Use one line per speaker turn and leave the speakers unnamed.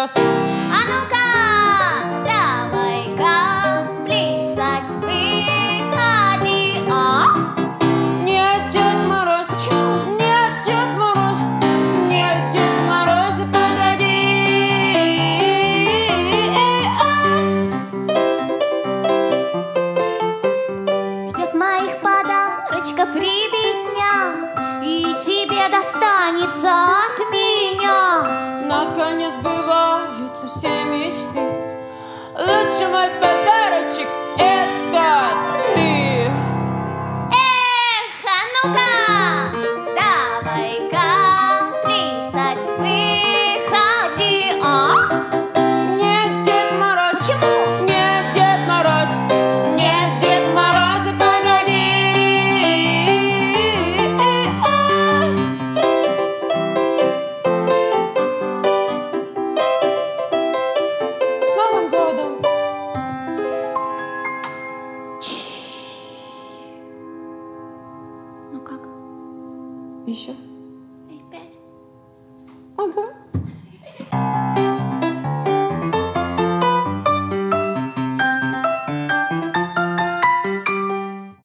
мороз.
А ну-ка, давай-ка плясать выходи. А?
Нет, Дед Мороз.
Почему?
Нет, Дед Мороз. Нет, Дед Мороз, погоди.
Ждет моих подарочков ребятня, и тебе достанется от меня.
Наконец сбываются все мечты. Лучший мой подарочек — это ты.
Эх, а ну-ка, давай-ка плясать выходи. А?
Нет, Дед Мороз.
Почему?
Нет, Дед Мороз. Нет, Дед Мороз, погоди. С Новым годом!
Ну как?
Еще?
И 5.
Ага.